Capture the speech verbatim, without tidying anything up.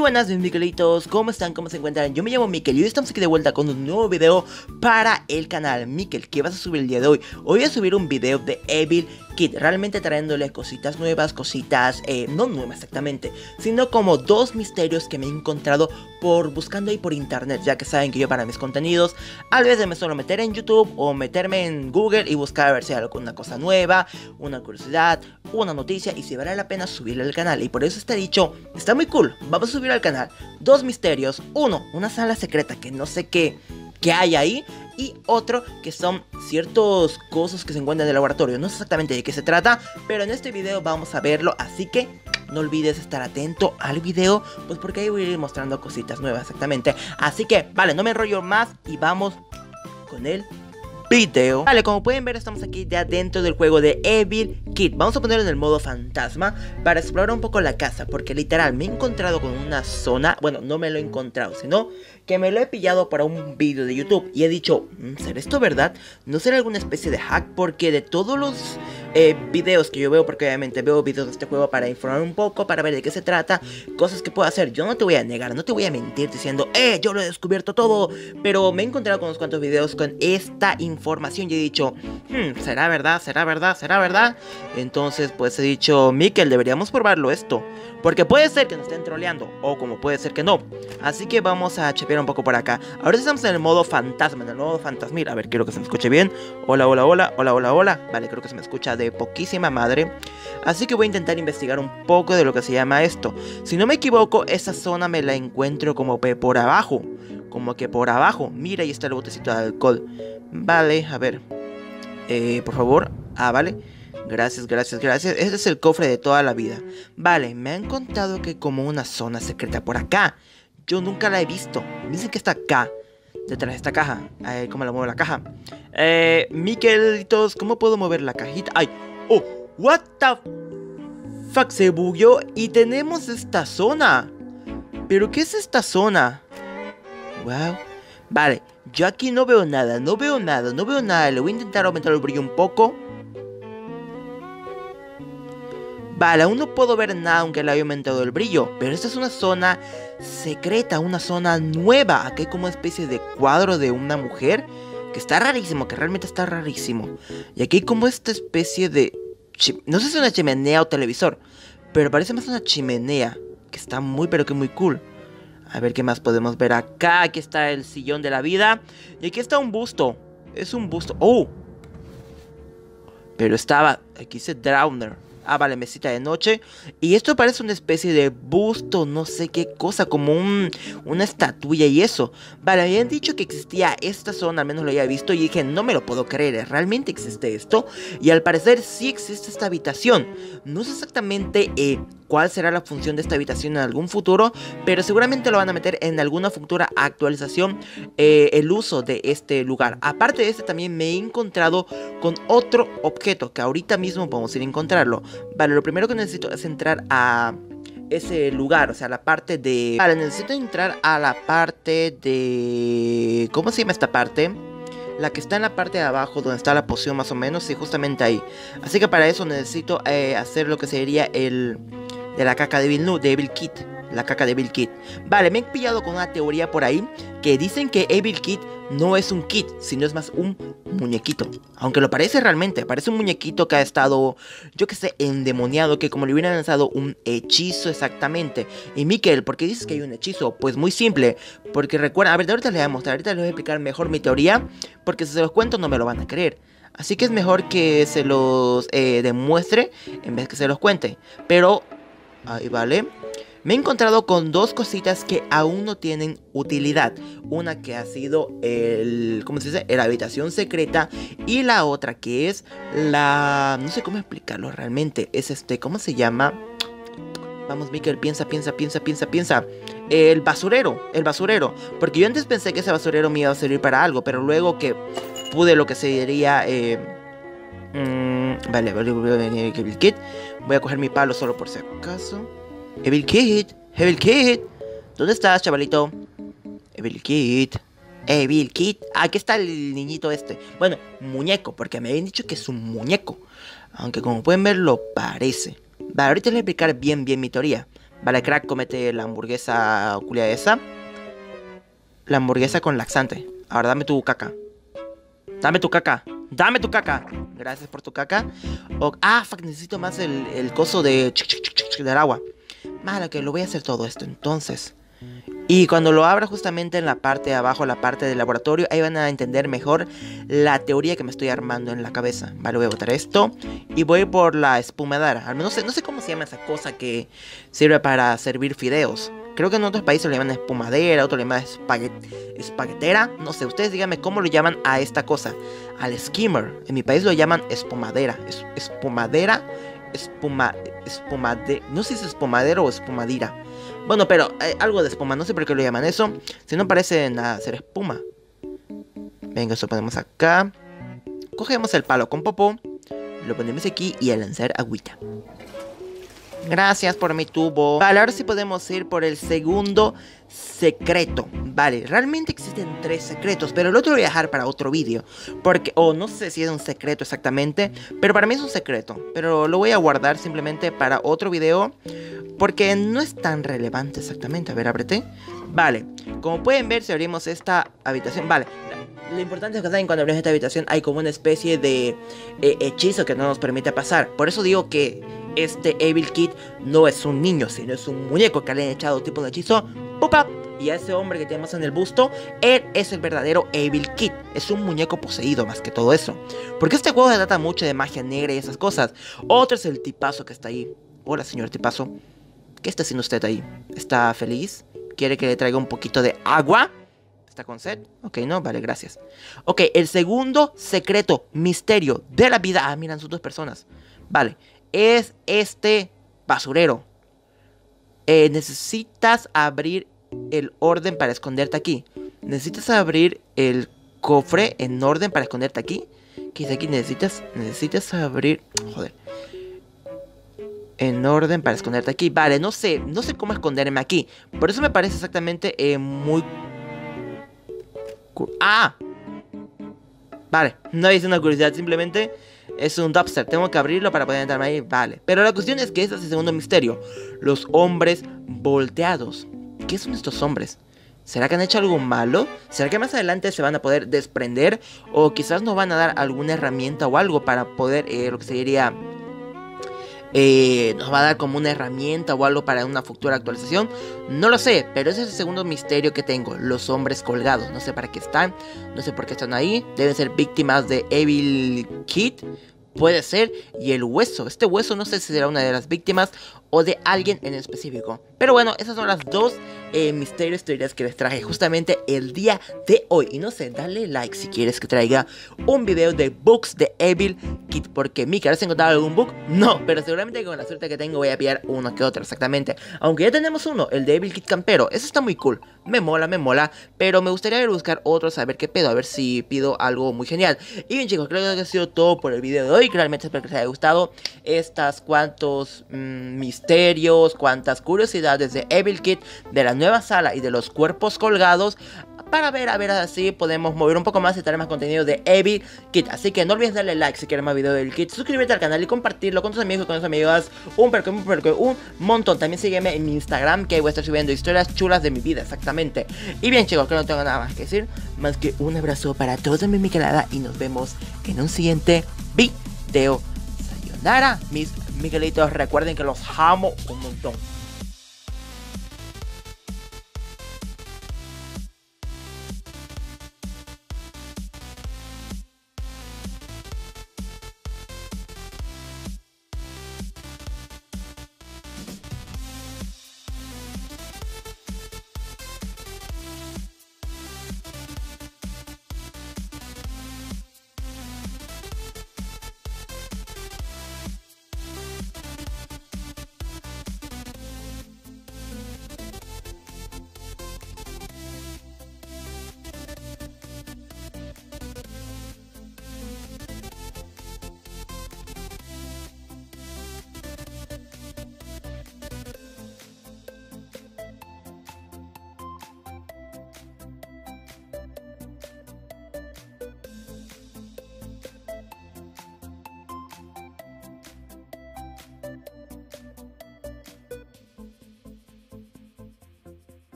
buenas mis Miquelitos, ¿cómo están? ¿Cómo se encuentran? Yo me llamo Miquel y hoy estamos aquí de vuelta con un nuevo video para el canal. Miquel, ¿qué vas a subir el día de hoy? Hoy voy a subir un video de Evil Kid, realmente trayéndole cositas nuevas, cositas, eh, no nuevas exactamente, sino como dos misterios que me he encontrado por buscando ahí por internet, ya que saben que yo para mis contenidos a veces me suelo meter en YouTube o meterme en Google y buscar a ver si hay alguna cosa nueva, una curiosidad, una noticia y si vale la pena subirle al canal. Y por eso está dicho, está muy cool, vamos a subir al canal dos misterios, uno, una sala secreta que no sé qué, qué hay ahí, y otro que son ciertos cosas que se encuentran en el laboratorio. No sé exactamente de qué se trata, pero en este video vamos a verlo, así que no olvides estar atento al video, pues porque ahí voy a ir mostrando cositas nuevas exactamente. Así que, vale, no me enrollo más y vamos con el video. Vale, como pueden ver estamos aquí ya dentro del juego de Evil Kid. Vamos a ponerlo en el modo fantasma para explorar un poco la casa, porque literal me he encontrado con una zona, bueno, no me lo he encontrado, sino que me lo he pillado para un vídeo de YouTube y he dicho, ¿será esto verdad? ¿No será alguna especie de hack? Porque de todos los eh, videos que yo veo, porque obviamente veo videos de este juego para informar un poco, para ver de qué se trata, cosas que puedo hacer, yo no te voy a negar, no te voy a mentir diciendo, eh, yo lo he descubierto todo, pero me he encontrado con unos cuantos videos con esta información y he dicho, hmm, ¿será verdad? ¿Será verdad? ¿Será verdad? Entonces pues he dicho, Miquel, deberíamos probarlo esto, porque puede ser que nos estén troleando, o como puede ser que no, así que vamos a chepear un poco por acá. Ahora estamos en el modo fantasma, en el modo fantasmir. A ver, quiero que se me escuche bien. Hola, hola, hola, hola, hola, hola. Vale, creo que se me escucha de poquísima madre. Así que voy a intentar investigar un poco de lo que se llama esto. Si no me equivoco, esa zona me la encuentro como por abajo, como que por abajo. Mira, ahí está el botecito de alcohol. Vale, a ver, eh, por favor. Ah, vale. Gracias, gracias, gracias. Este es el cofre de toda la vida. Vale, me han contado que hay como una zona secreta por acá. Yo nunca la he visto. Dicen que está acá, detrás de esta caja. Eh, ¿Cómo la muevo la caja? Eh, Miquelitos, ¿cómo puedo mover la cajita? ¡Ay! ¡Oh! ¿What the fuck? Se bugueó y tenemos esta zona. ¿Pero qué es esta zona? Wow. Vale, yo aquí no veo nada, no veo nada, no veo nada. Le voy a intentar aumentar el brillo un poco. Vale, aún no puedo ver nada aunque le haya aumentado el brillo. Pero esta es una zona secreta, una zona nueva. Aquí hay como una especie de cuadro de una mujer que está rarísimo, que realmente está rarísimo. Y aquí hay como esta especie de... no sé si es una chimenea o televisor, pero parece más una chimenea, que está muy pero que muy cool. A ver qué más podemos ver acá. Aquí está el sillón de la vida. Y aquí está un busto. Es un busto. ¡Oh! Pero estaba... aquí dice Drowner. Ah, vale, mesita de noche. Y esto parece una especie de busto, no sé qué cosa, como un, una estatuilla y eso. Vale, habían dicho que existía esta zona, al menos lo había visto. Y dije, no me lo puedo creer, ¿realmente existe esto? Y al parecer sí existe esta habitación. No sé exactamente eh, cuál será la función de esta habitación en algún futuro, pero seguramente lo van a meter en alguna futura actualización, eh, el uso de este lugar. Aparte de este también me he encontrado con otro objeto que ahorita mismo podemos ir a encontrarlo. Vale, lo primero que necesito es entrar a ese lugar, o sea, la parte de... Vale, necesito entrar a la parte de... ¿cómo se llama esta parte? La que está en la parte de abajo, donde está la poción más o menos, sí, justamente ahí. Así que para eso necesito eh, hacer lo que sería el... de la caca de Evil, no, de Evil Kid. La caca de Evil Kid. Vale, me he pillado con una teoría por ahí que dicen que Evil Kid no es un kid, sino es más un muñequito. Aunque lo parece realmente, parece un muñequito que ha estado, yo que sé, endemoniado, que como le hubieran lanzado un hechizo exactamente. Y Miquel, ¿por qué dices que hay un hechizo? Pues muy simple, porque recuerda, a ver, ahorita les voy a mostrar, ahorita les voy a explicar mejor mi teoría, porque si se los cuento no me lo van a creer. Así que es mejor que se los eh, demuestre en vez que se los cuente. Pero, ahí vale. Me he encontrado con dos cositas que aún no tienen utilidad. Una que ha sido el... ¿cómo se dice? La habitación secreta. Y la otra que es la... no sé cómo explicarlo realmente. Es este... ¿cómo se llama? Vamos, Miquel, piensa, piensa, piensa, piensa, piensa. El basurero, el basurero. Porque yo antes pensé que ese basurero me iba a servir para algo. Pero luego que pude lo que sería... Eh, mmm, vale, vale, vale, Evil Kid. Voy a coger mi palo solo por si acaso. Evil Kid, Evil Kid, ¿dónde estás, chavalito? Evil Kid, Evil Kid. Aquí está el niñito este. Bueno, muñeco, porque me habían dicho que es un muñeco. Aunque como pueden ver lo parece. Vale, ahorita les voy a explicar bien bien mi teoría. Vale, crack, cómete la hamburguesa culia esa. La hamburguesa con laxante. Ahora dame tu caca. Dame tu caca. Dame tu caca. Gracias por tu caca. O ah, fuck, necesito más el, el coso de... del agua. Vale, que lo voy a hacer todo esto, entonces. Y cuando lo abra justamente en la parte de abajo, la parte del laboratorio, ahí van a entender mejor la teoría que me estoy armando en la cabeza. Vale, voy a botar esto y voy por la espumadera. Al menos no sé, no sé cómo se llama esa cosa que sirve para servir fideos. Creo que en otros países le llaman espumadera, otros le llaman espaguet espaguetera. No sé, ustedes díganme cómo lo llaman a esta cosa. Al skimmer. En mi país lo llaman espumadera. Es, espumadera, espuma, espumade, no sé si es espumadero o espumadira. Bueno, pero eh, algo de espuma, no sé por qué lo llaman eso. Si no parece nada ser espuma. Venga, eso ponemos acá. Cogemos el palo con popó, lo ponemos aquí y a lanzar agüita. Gracias por mi tubo. Vale, ahora sí podemos ir por el segundo secreto. Vale, realmente existen tres secretos, pero el otro lo voy a dejar para otro vídeo. Porque, o oh, no sé si es un secreto exactamente, pero para mí es un secreto. Pero lo voy a guardar simplemente para otro video, porque no es tan relevante exactamente. A ver, ábrete. Vale, como pueden ver, si abrimos esta habitación, vale, lo importante es que saben, cuando abrimos esta habitación hay como una especie de eh, hechizo que no nos permite pasar. Por eso digo que este Evil Kid no es un niño, sino es un muñeco que le han echado tipo de hechizo. ¡Pupa! Y a ese hombre que tenemos en el busto, él es el verdadero Evil Kid. Es un muñeco poseído más que todo eso. Porque este juego se trata mucho de magia negra y esas cosas. Otro es el tipazo que está ahí. Hola, señor tipazo. ¿Qué está haciendo usted ahí? ¿Está feliz? ¿Quiere que le traiga un poquito de agua? ¿Está con sed? Ok, no, vale, gracias. Ok, el segundo secreto, misterio de la vida. Ah, miran, son dos personas. Vale, es este basurero. Eh, necesitas abrir el orden para esconderte aquí. Necesitas abrir el cofre en orden para esconderte aquí. ¿Qué dice aquí? Necesitas, necesitas abrir... Joder. En orden para esconderte aquí. Vale, no sé, no sé cómo esconderme aquí. Por eso me parece exactamente eh, muy... ¡Ah! Vale, no es una curiosidad, simplemente es un dumpster. Tengo que abrirlo para poder entrarme ahí, vale. Pero la cuestión es que este es el segundo misterio. Los hombres volteados. ¿Qué son estos hombres? ¿Será que han hecho algo malo? ¿Será que más adelante se van a poder desprender? O quizás nos van a dar alguna herramienta o algo para poder, eh, lo que se diría... Eh, nos va a dar como una herramienta o algo para una futura actualización. No lo sé, pero ese es el segundo misterio que tengo. Los hombres colgados, no sé para qué están, no sé por qué están ahí. Deben ser víctimas de Evil Kid, puede ser. Y el hueso, este hueso no sé si será una de las víctimas o de alguien en específico. Pero bueno, esas son las dos eh, misterios, teorías que les traje justamente el día de hoy. Y no sé, dale like si quieres que traiga un video de bugs de Evil Kid. Porque Mika, ¿has encontrado algún bug? No, pero seguramente con la suerte que tengo voy a pillar uno que otro, exactamente. Aunque ya tenemos uno, el de Evil Kid Campero. Eso está muy cool, me mola, me mola. Pero me gustaría buscar otros, a ver qué pedo, a ver si pido algo muy genial. Y bien chicos, creo que ha sido todo por el video de hoy. Realmente espero que les haya gustado estas cuantos mmm, misterios, cuantas curiosidades de Evil Kid, de la nueva sala y de los cuerpos colgados, para ver, a ver, así podemos mover un poco más y traer más contenido de Evil Kid. Así que no olvides darle like si quieres más videos de Evil Kid, suscribirte al canal y compartirlo con tus amigos y con tus amigas. Un perco, un perco, un montón. También sígueme en mi Instagram, que ahí voy a estar subiendo historias chulas de mi vida, exactamente. Y bien chicos, que no tengo nada más que decir, más que un abrazo para toda mi Miguelada y nos vemos en un siguiente video. Sayonara, mis Miguelitos, recuerden que los amo un montón.